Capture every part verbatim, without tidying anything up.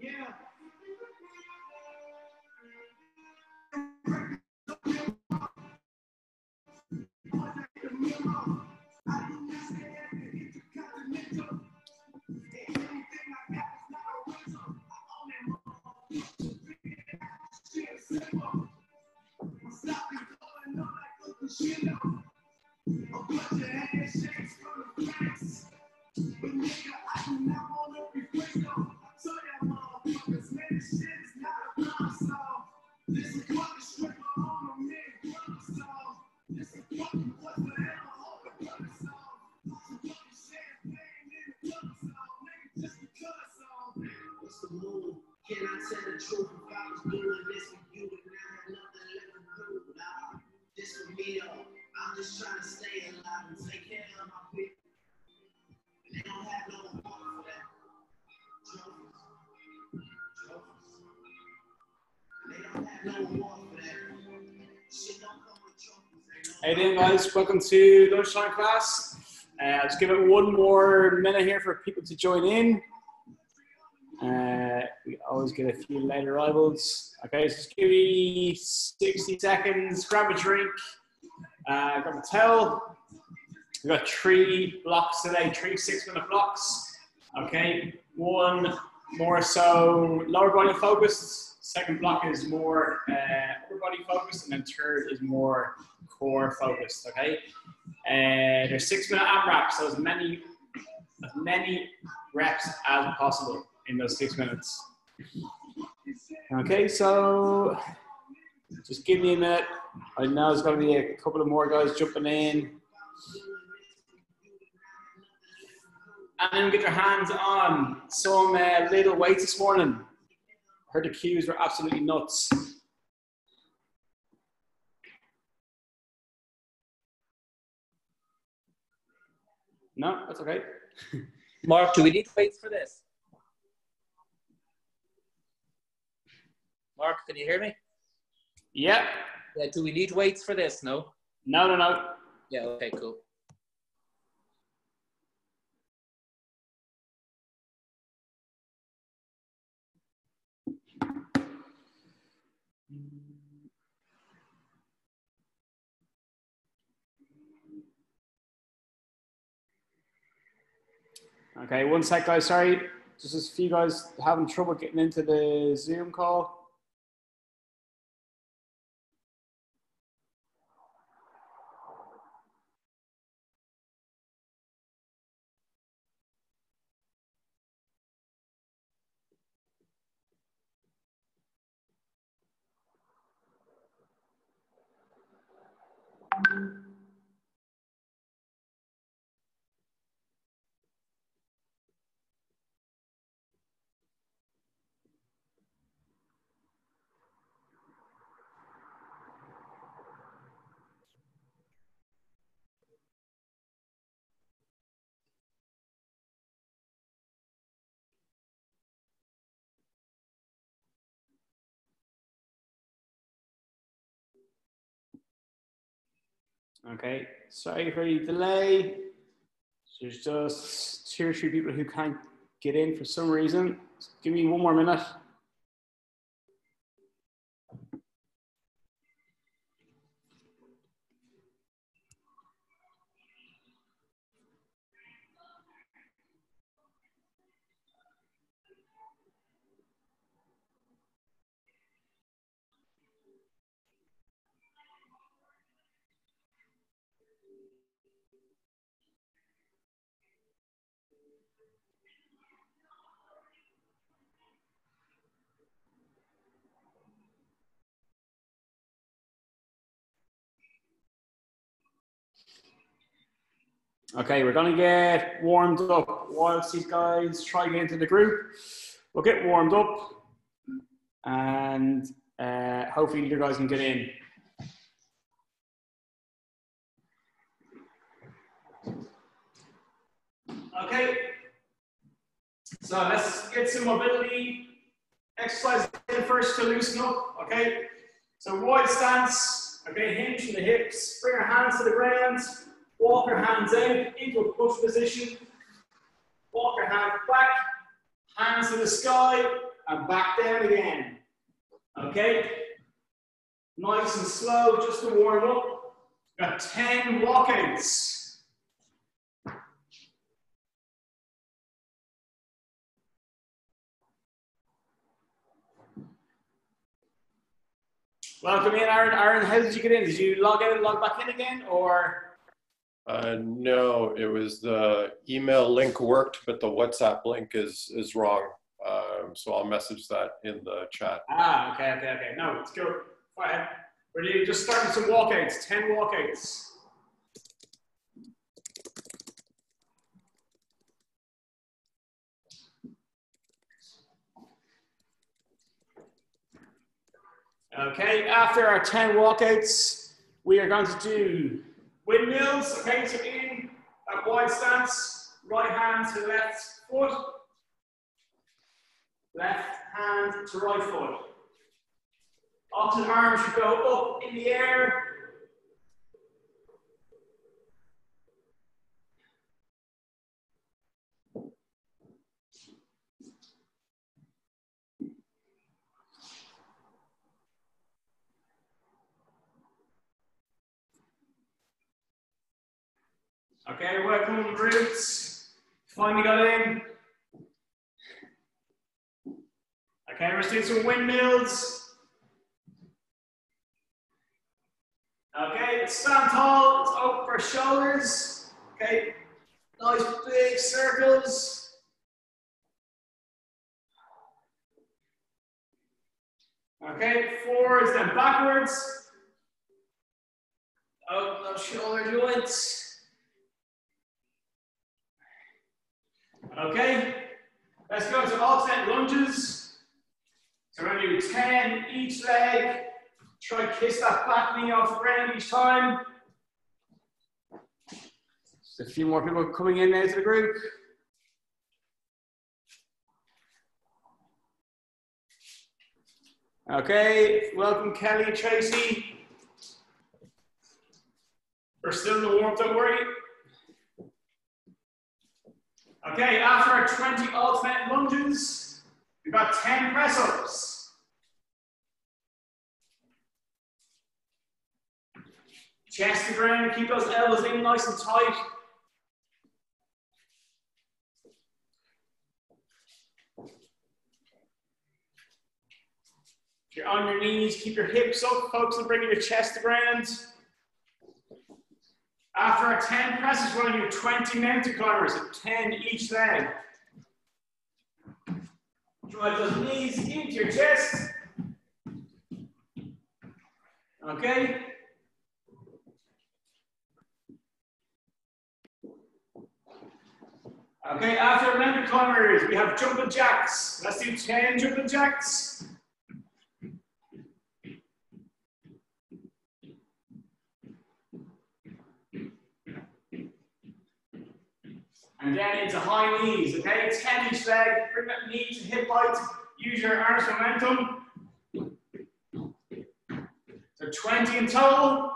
How you doing, guys? Welcome to lunchtime class. Uh, I'll just give it one more minute here for people to join in. Uh, we always get a few late arrivals. Okay, so just give me sixty seconds. Grab a drink. Uh, grab a towel. We've got three blocks today, three six-minute blocks. Okay, one more so lower body focused. Second block is more uh, upper body focused, and then third is more core focused. Okay, uh, there's six-minute AMRAP, so as many as many reps as possible in those six minutes. Okay, so just give me a minute. I know there's going to be a couple of more guys jumping in. And then get your hands on some uh, little weights this morning. Heard the cues were absolutely nuts. No, that's okay. Mark, do we need weights for this? Mark, can you hear me? Yeah. Yeah, do we need weights for this? No? No, no, no. Yeah, okay, cool. Okay, one sec, guys. Sorry, just a few guys having trouble getting into the Zoom call. Okay, sorry for the delay. There's just two or three people who can't get in for some reason. So give me one more minute. Okay, we're gonna get warmed up whilst these guys try to get into the group. We'll get warmed up and uh, hopefully you guys can get in. Okay, so let's get some mobility exercise in first to loosen up, okay? So wide stance, okay, hinge from the hips, bring your hands to the ground, walk your hands out into a push position, walk your hands back, hands to the sky, and back down again. Okay? Nice and slow, just to warm up. Got ten walkouts. Welcome in, Aaron. Aaron, how did you get in? Did you log out and log back in again, or? Uh, no, it was the email link worked, but the WhatsApp link is is wrong. Um, so I'll message that in the chat. Ah, okay, okay, okay. No, let's go. Go ahead. We're doing- just starting some walkouts, ten walkouts. Okay, after our ten walkouts, we are going to do windmills. Okay, so in that wide stance, right hand to left foot, left hand to right foot. Opposite arm should go up in the air. Okay, welcome roots. Finally got in. Okay, we're doing some windmills. Okay, let's stand tall. Let's open our shoulders. Okay, nice big circles. Okay, forwards then backwards. Open those shoulder joints. Okay, let's go to alternate lunges. So we're going to do ten each leg. Try to kiss that back knee off the ground each time. Just a few more people coming in now to the group. Okay, welcome Kelly and Tracy. We're still in the warm-up, don't worry. Okay, after our twenty alternate lunges, we've got ten press-ups. Chest to ground, keep those elbows in nice and tight. If you're on your knees, keep your hips up, focus on bringing your chest to ground. After our ten presses, we're going to do twenty mountain climbers at ten each leg. Drive those knees into your chest. Okay. Okay, after mountain climbers, we have jumping jacks. Let's do ten jumping jacks. And then into high knees, okay? ten each leg, bring that knee to hip height, use your arms momentum. So twenty in total.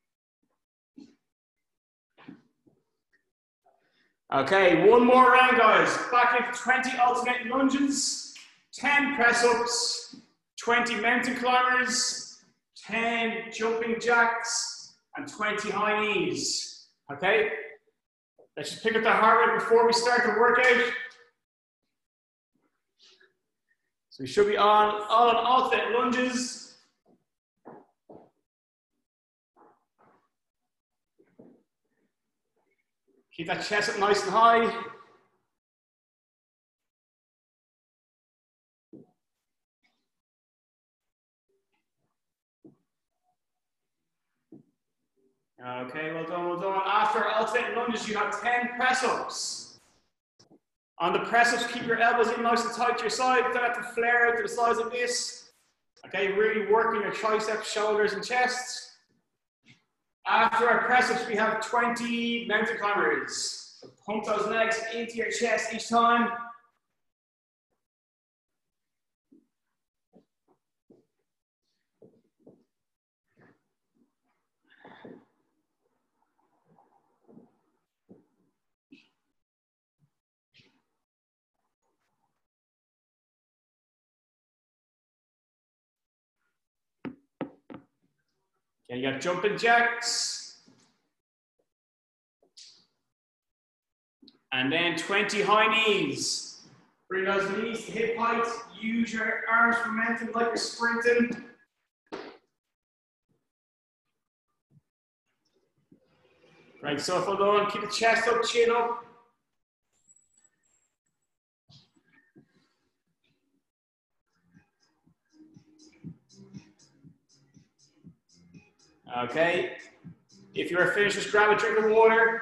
Okay, one more round, guys. Back into twenty alternate lunges, ten press-ups, twenty mountain climbers, ten jumping jacks, and twenty high knees, okay? Let's just pick up the heart rate before we start the workout. So we should be on all on alternate lunges. Keep that chest up nice and high. Okay, well done, well done. After alternate lunges, you have ten press-ups. On the press-ups, keep your elbows in nice and tight to your side. Don't have to flare out to the sides like this. Okay, really working your triceps, shoulders, and chest. After our press-ups, we have twenty mountain climbers. So pump those legs into your chest each time. Okay, you got jumping jacks. And then twenty high knees. Bring those knees to hip height. Use your arms for momentum like you're sprinting. Right, so if we're on, keep the chest up, chin up. Okay, if you're finished, just grab a drink of water.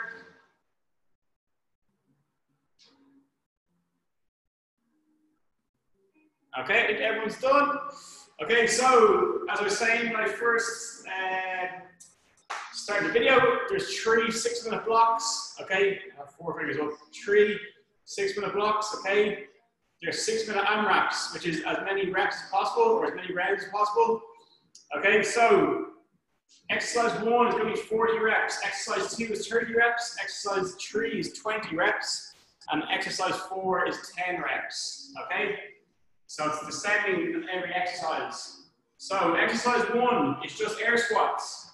Okay, I think everyone's done. Okay, so as I was saying when I first uh, started the video, there's three six minute blocks. Okay, I have four fingers up. Three six minute blocks. Okay, there's six minute AMRAPs, which is as many reps as possible or as many rounds as possible. Okay, so exercise one is going to be forty reps. Exercise two is thirty reps. Exercise three is twenty reps. And exercise four is ten reps. Okay? So it's descending in every exercise. So exercise one is just air squats.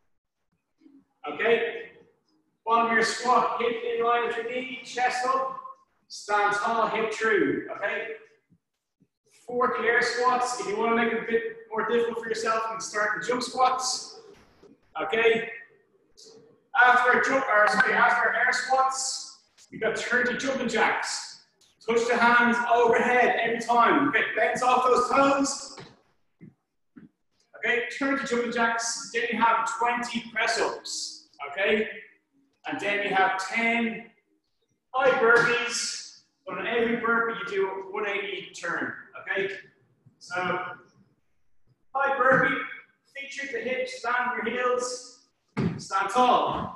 Okay? Bottom of your squat, hip in line with your knee, chest up, stand tall, hip through. Okay? forty air squats. If you want to make it a bit more difficult for yourself, you can start with jump squats. Okay? After jump, or sorry, after air squats, you got thirty jumping jacks. Touch the hands overhead every time. Okay, bounce off those toes. Okay, thirty jumping jacks. Then you have twenty press ups. Okay, and then you have ten high burpees. But on every burpee, you do a one eighty turn. Okay, so high burpee, feet treat the hips, stand on your heels, stand tall.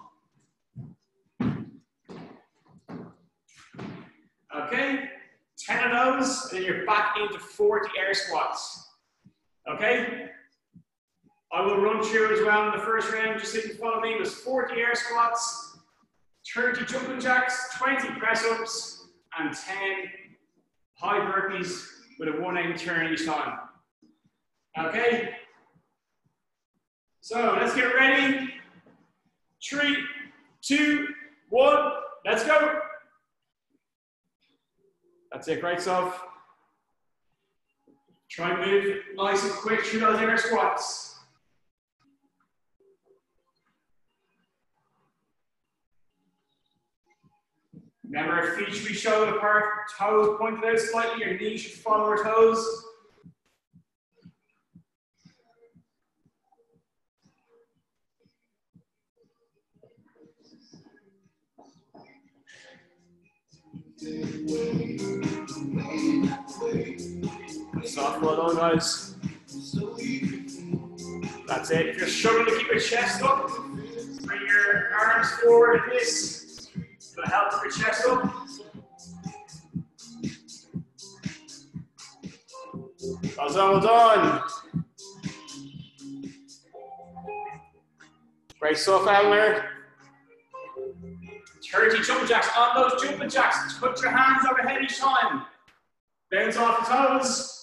Okay, ten of those, and then you're back into forty air squats. Okay, I will run through as well in the first round, just so you can follow me. There's forty air squats, thirty jumping jacks, twenty press ups, and ten high burpees with a one eighty turn each time. Okay, so let's get ready. Three, two, one, let's go. That's it, great stuff. Try and move nice and quick through those air squats. Remember, our feet should be shoulder apart, toes pointed out slightly, your knees should follow our toes. Soft, well done, guys. That's it. If you're struggling to keep your chest up, bring your arms forward like this. It's going to help keep your chest up. Well done, well done. Great stuff, Eleanor. thirty jumping jacks. On those jumping jacks, put your hands overhead each time. Bounce off the toes.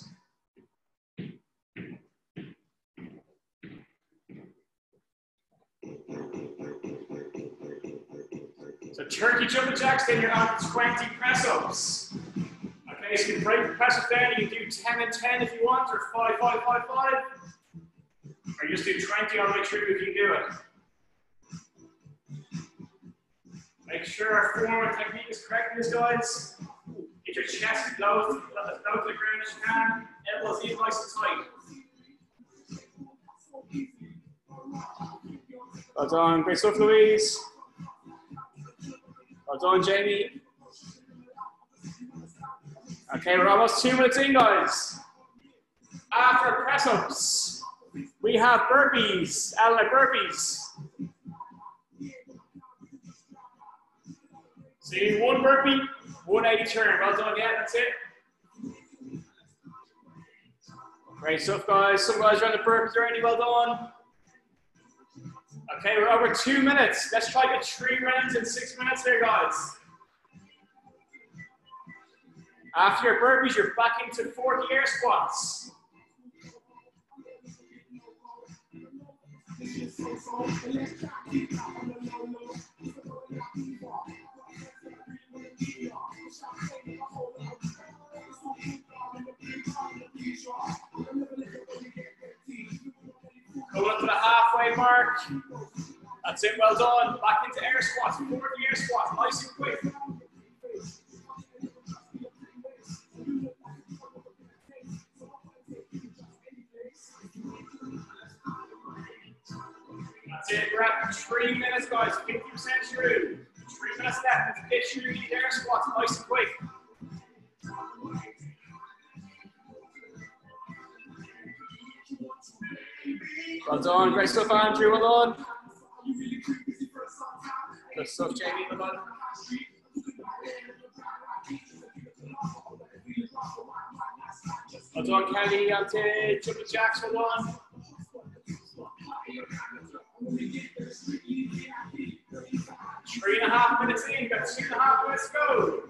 So thirty jumping jacks, then you're on twenty press ups. Okay, so you can break the press ups down. You can do ten and ten if you want, or five, five, five, five. Or you just do twenty all the way through if you do it. Make sure our form and technique is correct in this, guys. Get your chest low, low to the ground as you can. Elbows in nice and tight. Well done, great stuff, Louise. Well done, Jamie. Okay, we're almost two minutes in, guys. After press-ups, we have burpees, Ellen, burpees. So you do one burpee, one eighty turn. Well done, yeah, that's it. Great stuff, guys. Some guys are on the burpees already, well done. Okay, we're over two minutes. Let's try to get three rounds in six minutes here, guys. After your burpees, you're back into forty air squats. Going up to the halfway mark. That's it, well done. Back into air squats, forward the air squats, nice and quick. That's it, we're at three minutes, guys, fifty percent through. Three minutes left, let's get through these air squats, nice and quick. Well done, great stuff, Andrew, well done. Good stuff, Jamie, well done. Well done, Kelly, on to jumping jacks, well done. Three and a half minutes in, got two and a half minutes to go.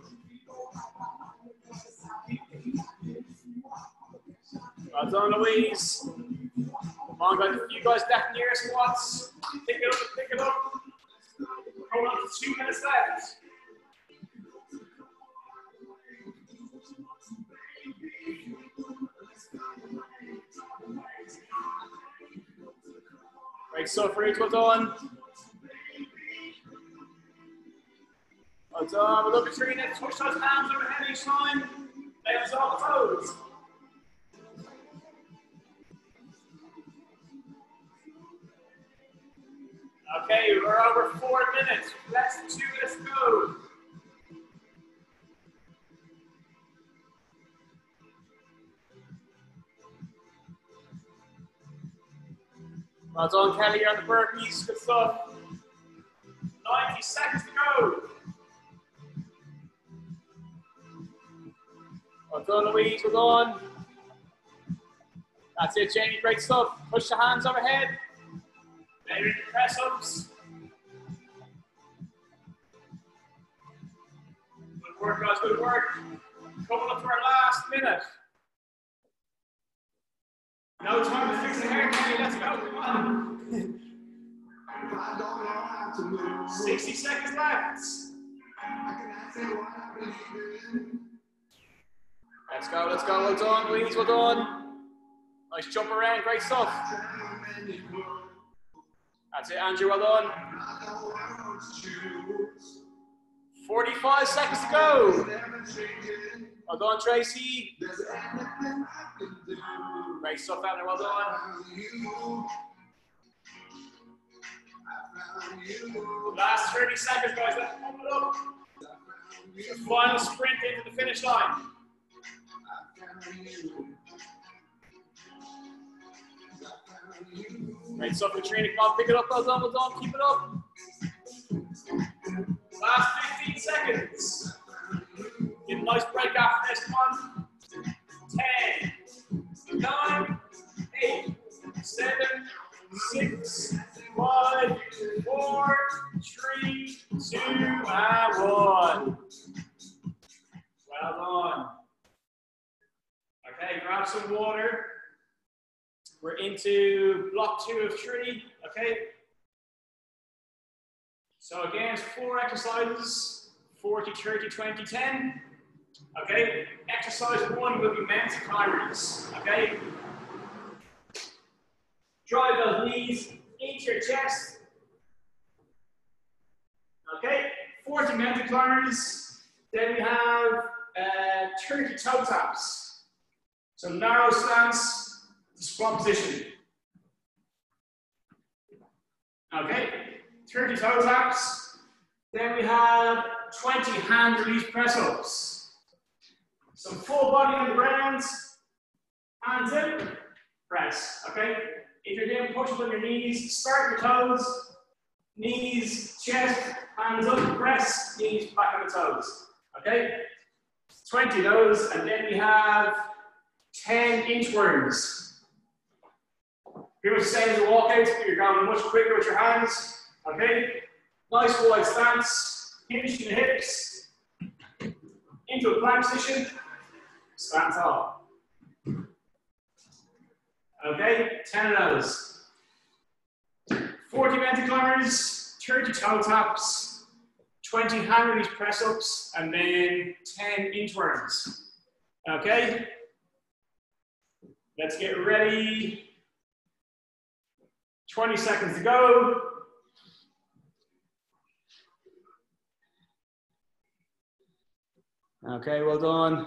Well done, Louise. Come on, guys, a few guys left in the air squats. Pick it up, pick it up. Coming on to two minutes left. Great stuff, Reed, well done. Well done, we're looking through it. Push those hands overhead each time. Lay us on the toes. Okay, we're over four minutes. Less than two minutes to go. Well done, Kelly, on the burpees. Good stuff. ninety seconds to go. Well done, Louise. Well done. That's it, Jamie. Great stuff. Push the hands overhead. Maybe press ups. Good work, guys. Good work. Coming up to our last minute. No time to fix the hair, Kenny. Let's go. Come on. sixty seconds left. Let's go. Let's go. Well done, Louise. Well done. Nice jump around. Great stuff. That's it, Andrew, well done. forty-five seconds to go. Well done, Tracy. Great stuff, Abner, well done. Last thirty seconds, guys, let's pump it up. The final sprint into the finish line. Great stuff, Katrina. Come on, pick it up. Well done, well done. Keep it up. Last fifteen seconds. Get a nice break after this. Come on. ten, nine, eight, seven, six, five, four, three, two, and one. Well done. Okay, grab some water. We're into block two of three, okay? So again, it's four exercises, forty, thirty, twenty, ten. Okay, exercise one will be men's climbers, okay? Drive those knees into your chest. Okay, forty men's climbers. Then we have uh, thirty toe taps. So narrow stance. Squat position. Okay, thirty toe taps. Then we have twenty hand release press ups. Some full body on the ground, hands in, press. Okay, if you're doing push ups on your knees, start your toes, knees, chest, hands up, press, knees back on the toes. Okay, twenty of those, and then we have ten inchworms. Pretty much the same as a walkout, but you're going much quicker with your hands. Okay? Nice wide stance, hinge in the hips, into a plank position, stand tall. Okay, ten of those. forty mental climbers, thirty toe taps, twenty hand release press ups, and then ten inchworms. Okay? Let's get ready. twenty seconds to go. Okay, well done.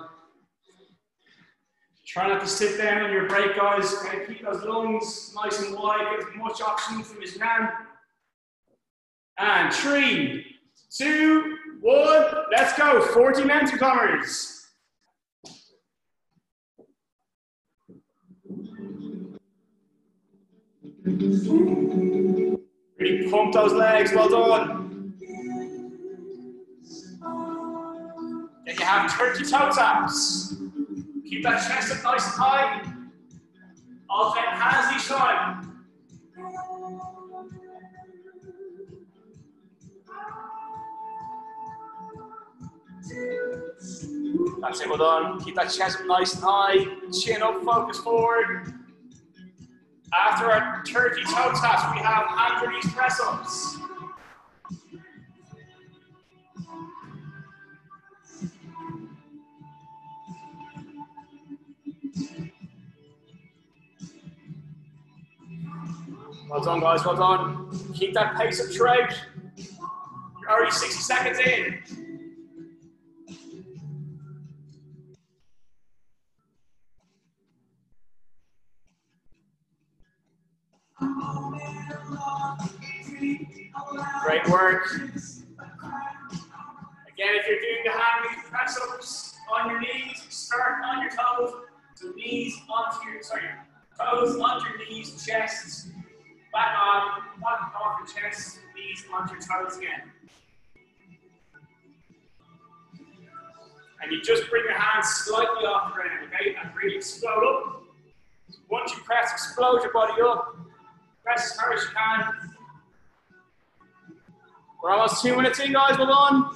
Try not to sit down on your break, guys. Okay, keep those lungs nice and wide. Get as much oxygen from as you can. And three, two, one. Let's go. forty mental climbers. Really pump those legs. Well done. Then you have thirty toe taps. Keep that chest up nice and high. Alternate hands each time. That's it, well done. Keep that chest up nice and high. Chin up, focus forward. After our thirty toe taps, we have hand release press ups. Well done, guys, well done. Keep that pace up throughout. You're already sixty seconds in. Great work. Again, if you're doing the hand release press ups on your knees, start on your toes. So knees onto your, sorry, toes onto your knees, chest. Back on, back off your chest, knees onto your toes again. And you just bring your hands slightly off the ground, okay? And really explode up. Once you press, explode your body up. Press as hard as you can. We're almost two minutes in, guys, well done.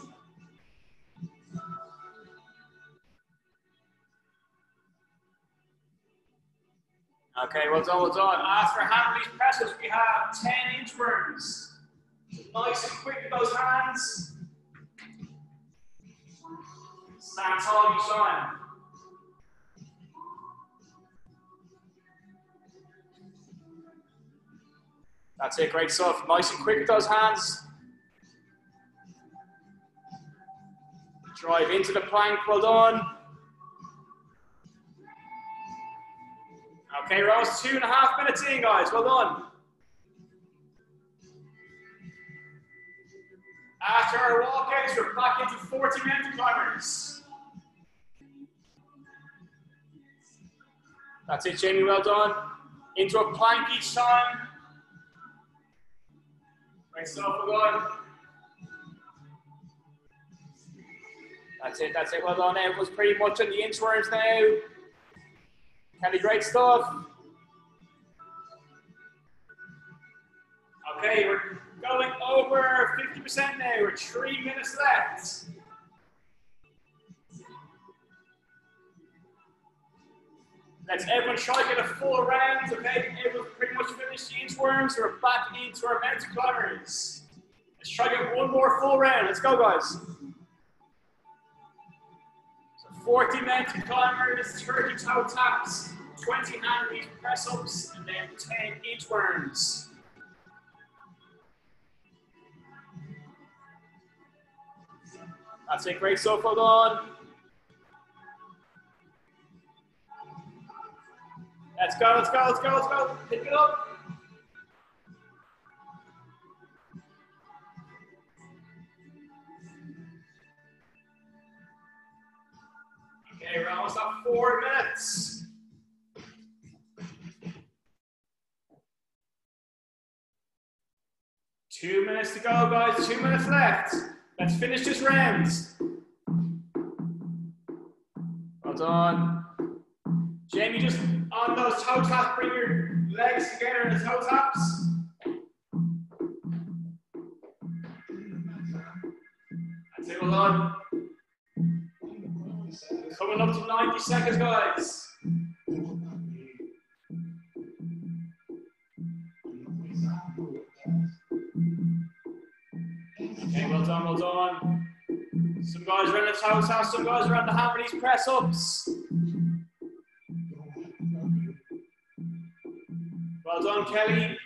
Okay, well done, well done. After hand release presses, we have ten inchworms. Nice and quick with those hands. Stand tall each time. That's it, great stuff. Nice and quick with those hands. Drive into the plank, well done. Okay, we're almost two and a half minutes in, guys. Well done. After our walkouts, we're back into forty mental climbers. That's it, Jamie. Well done. Into a plank each time. Great stuff. Well done. That's it. That's it. Well done. Everyone's pretty much on the inchworms now. Kelly, great stuff. Okay, we're going over fifty percent now. We're three minutes left. Let's everyone try to get a full round. Okay, everyone's pretty much finished the inchworms. So we're back into our mountain climbers. Let's try to get one more full round. Let's go, guys. forty mountain climbers, thirty toe taps, twenty hand release press ups, and then ten inchworms. That's it, great stuff, well done. Let's go, let's go, let's go, let's go. Pick it up. Okay, we're almost at four minutes. Two minutes to go, guys. Two minutes left. Let's finish this round. Well done. Jamie, just on those toe taps, bring your legs together in the toe taps. That's it, well done. Coming up to ninety seconds, guys. Okay, well done, well done. Some guys are in the toe tap, some guys are at the hammer these press ups. Well done, Kelly.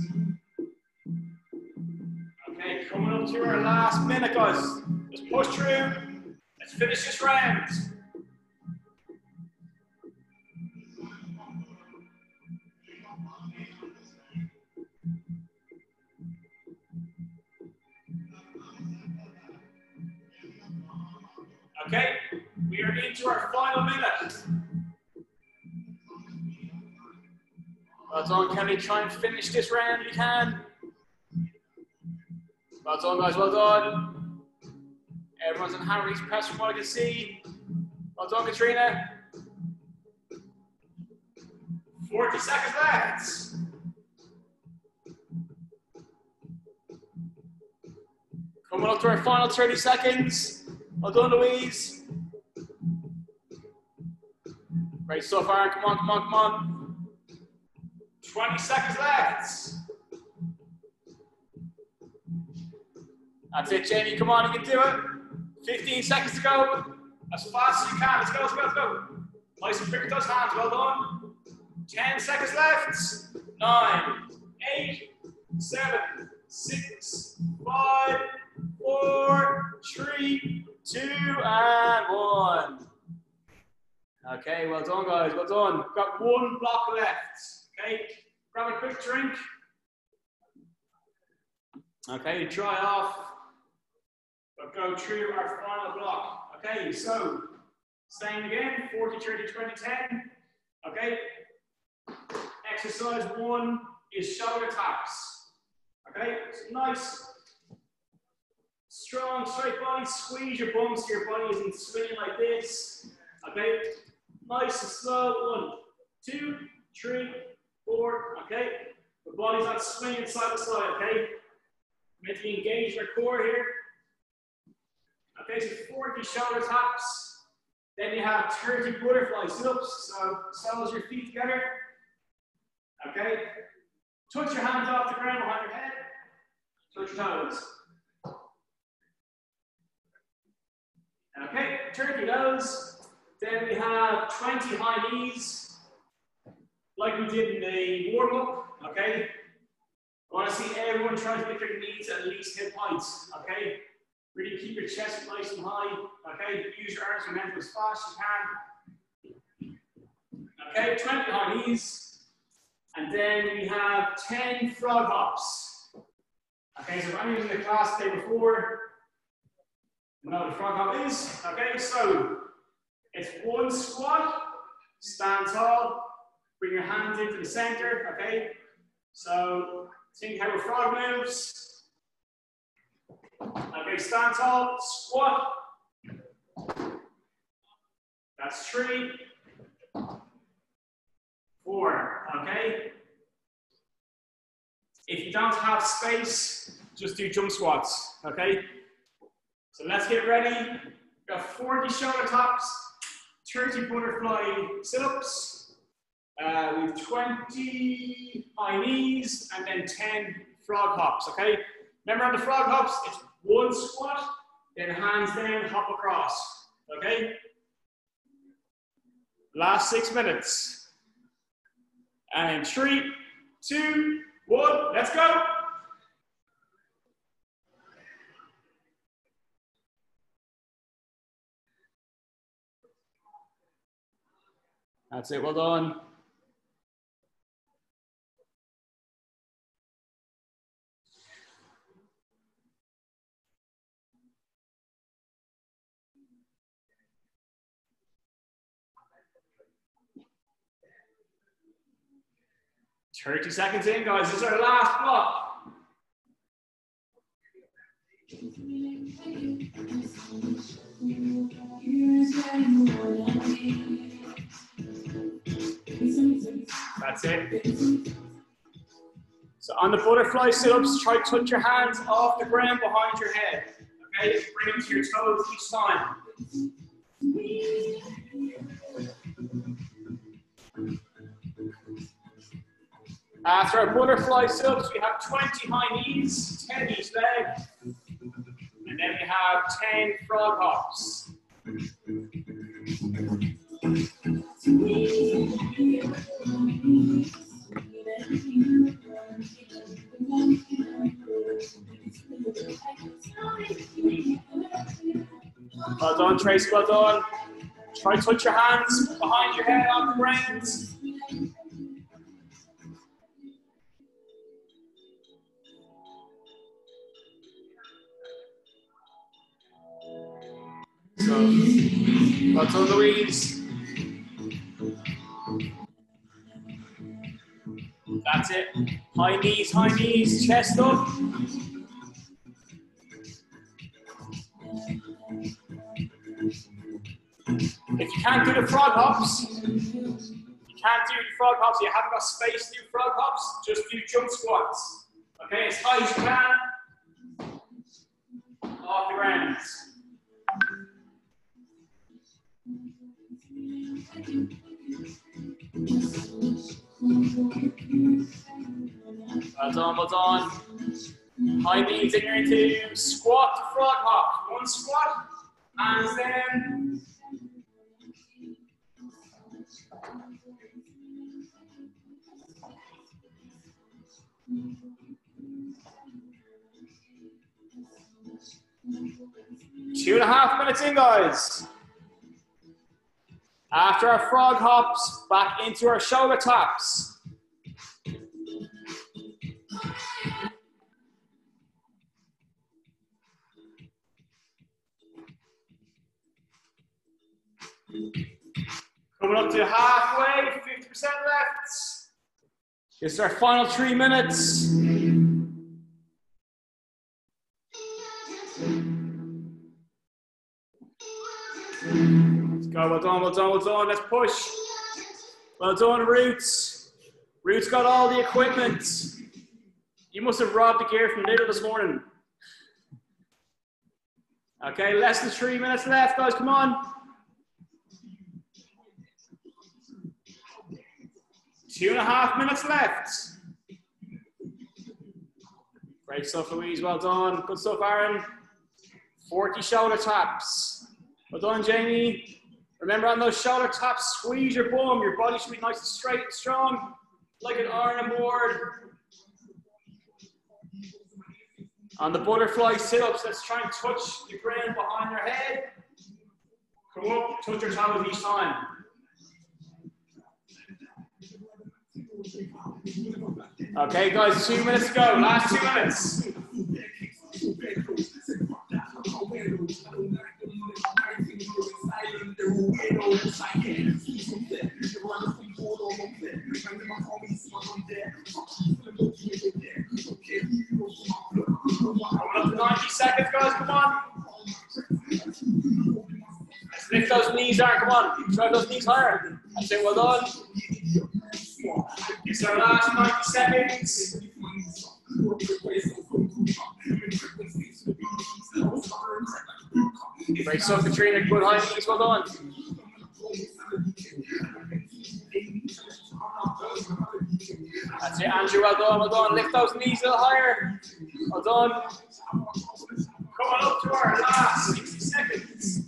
Okay, coming up to our last minute, guys. Let's push through. Let's finish this round. Okay, we are into our final minute. Well done, Kelly. Try and finish this round if you can. Well done, guys. Well done. Everyone's on hammer release press from what I can see. Well done, Katrina. forty seconds left. Coming up to our final thirty seconds. Well done, Louise. Great stuff, Aaron. Come on, come on, come on. twenty seconds left. That's it, Jamie. Come on, you can do it. fifteen seconds to go. As fast as you can. Let's go, let's go, let's go. Nice and quick with those hands. Well done. ten seconds left. nine, eight, seven, six, five, four, three, two, and one. Okay, well done, guys. Well done. We've got one block left. Okay, grab a quick drink. Okay, dry off. We'll go through our final block. Okay, so same again, forty, thirty, twenty, ten. Okay, exercise one is shoulder taps. Okay, so nice, strong, straight body. Squeeze your bum so your body isn't swinging like this. Okay, nice and slow. One, two, three, four. Okay, the body's not swinging side to side. Okay, mentally engage our core here. Okay, so forty shoulder taps. Then you have thirty butterfly sit-ups. So soles your feet together. Okay, touch your hands off the ground behind your head. Touch your toes. Okay, turkey nose. Then we have twenty high knees, like we did in the warm-up. Okay, I want to see everyone try to lift their knees at least hip height. Okay. Really keep your chest nice and high. Okay, use your arms and hands as fast as you can. Okay, twenty high knees. And then we have ten frog hops. Okay, so if anyone's in the class the day before, you know what a frog hop is. Okay, so it's one squat, stand tall, bring your hands into the center. Okay, so think how a frog moves. Okay, stand tall, squat. That's three, four, okay? If you don't have space, just do jump squats, okay? So let's get ready. We've got forty shoulder taps, thirty butterfly sit-ups, uh, with twenty high knees, and then ten frog hops, okay? Remember on the frog hops, it's one squat, then hands down, hop across, okay? Last six minutes. And three, two, one, let's go. That's it, well done. thirty seconds in, guys. This is our last block. That's it. So on the butterfly sit-ups, try to touch your hands off the ground behind your head. Okay, bring them to your toes each time. After our butterfly sit-ups, we have twenty high knees, ten each leg. have ten frog hops. Well done, Tracy, well done. Try to touch your hands behind your head on the ground. So, well done, Louise. That's it. High knees, high knees, chest up. If you can't do the frog hops, you can't do the frog hops, you haven't got space to do frog hops, just do jump squats. Okay, as high as you can, off the ground. Well done, well done. High knees and you're into squat to frog hop. One squat, and then two and a half minutes in, guys. After our frog hops, back into our shoulder taps. Coming up to halfway, fifty percent left. This is our final three minutes. Let's go, well done, well done, well done, let's push. Well done, Roots. Roots got all the equipment. You must have robbed the gear from Lidl this morning. Okay, less than three minutes left, guys, come on. Two and a half minutes left. Great stuff, Louise, well done. Good stuff, Aaron. forty shoulder taps. Well done, Jamie. Remember on those shoulder taps, squeeze your bum. Your body should be nice and straight and strong, like an iron board. On the butterfly sit-ups, let's try and touch the ground behind your head. Come up, touch your toes each time. Okay, guys, two minutes to go. Last two minutes. Coming up to ninety seconds, guys. Come on. Let's lift those knees higher. Come on. Drive those knees higher. That's it. Well done. It's our last ninety seconds. Great stuff, Katrina. Good high knees. Well done. That's it, Andrew. Well done. Well done. Lift those knees a little higher. Well done. Coming up to our last sixty seconds.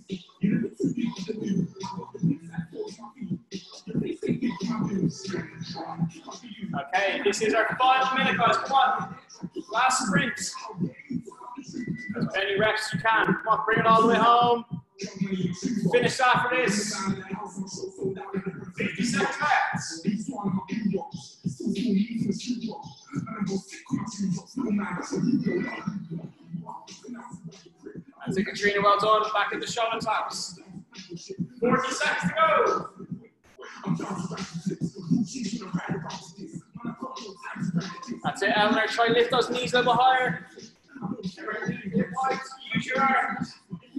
Okay, this is our final minute, guys. Come on. Last sprint. As many reps as you can. Come on, bring it all the way home. Finish after this. fifty seconds left. That's it, Katrina. Well done. Back in the shoulder taps. forty seconds to go. That's it, Eleanor. Try and lift those knees a little higher. Use your arms.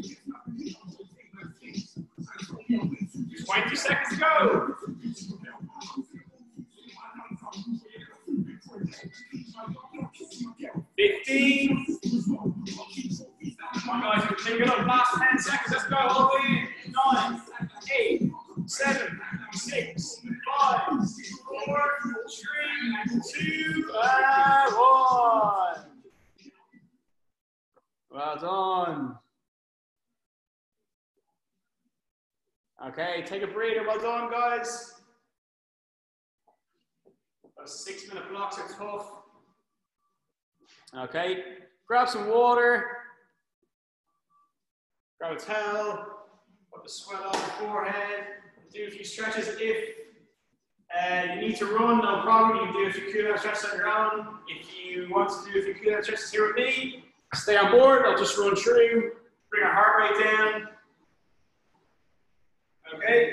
twenty seconds to go. fifteen. Come on, guys. We're taking up last ten seconds. Let's go. All the way in. nine, eight, seven, six, five, four, three, two, and one. Well done. Okay, take a breather. Well done, guys. Those six minute blocks are tough. Okay, grab some water. Grab a towel. Put the sweat on your forehead. Do a few stretches. If uh, you need to run, no problem. You can do a few cool down stretches on your own. If you want to do a few cool down stretches here with me, stay on board. I'll just run through. Bring our heart rate down. Okay.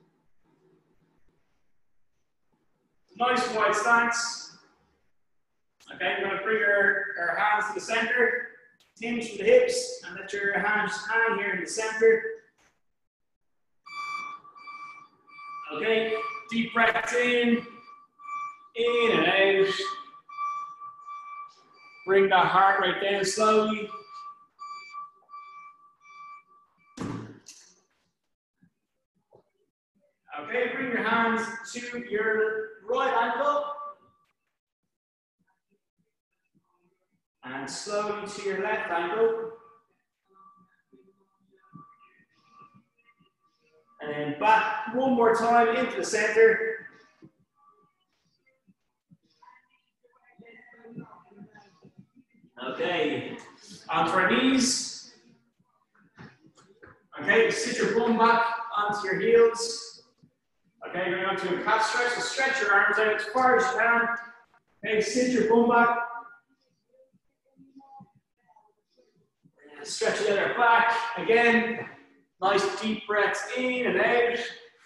Nice wide stance. Okay, we're going to bring our, our hands to the center, hinge from the hips, and let your hands hang here in the center. Okay, deep breaths in, in and out. Bring that heart rate down slowly. Okay, bring your hands to your right ankle. And slowly to your left ankle. And then back one more time into the center. Okay, onto our knees. Okay, sit your bum back onto your heels. Okay, going on to a calf stretch. So stretch your arms out as far as you can. Okay, sit your bum back. And stretch the other back. Again, nice deep breaths in and out.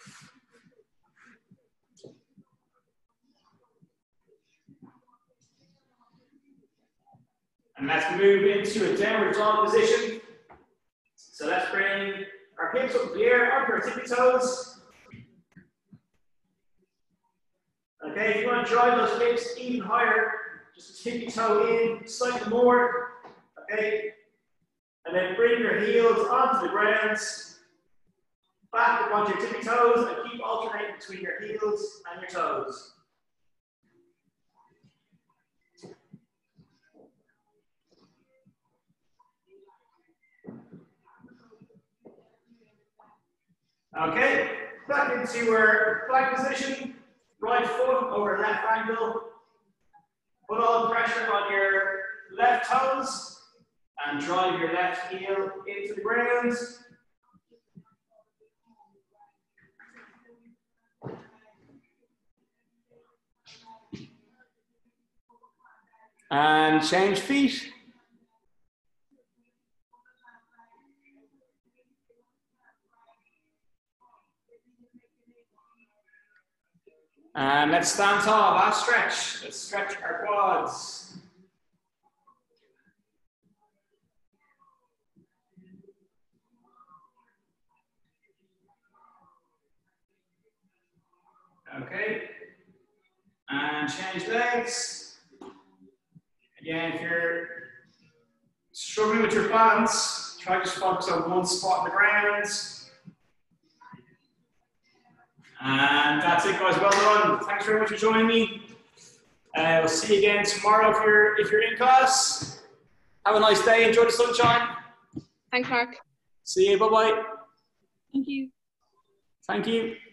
And let's move into a downward dog position. So let's bring our hips up in the air, up our tippy toes. Okay, if you want to drive those hips even higher, just tippy toe in slightly more. Okay, and then bring your heels onto the ground, back up onto your tippy toes, and keep alternating between your heels and your toes. Okay, back into our plank position. Right foot over left ankle. Put all the pressure on your left toes and drive your left heel into the ground. And change feet. And let's stand tall, last stretch. Let's stretch our quads. Okay. And change legs. Again, if you're struggling with your balance, try to just focus on one spot on the ground. And that's it, guys. Well done. Thanks very much for joining me. Uh, we'll see you again tomorrow if you're if you're in class. Have a nice day. Enjoy the sunshine. Thanks, Mark. See you. Bye bye. Thank you. Thank you.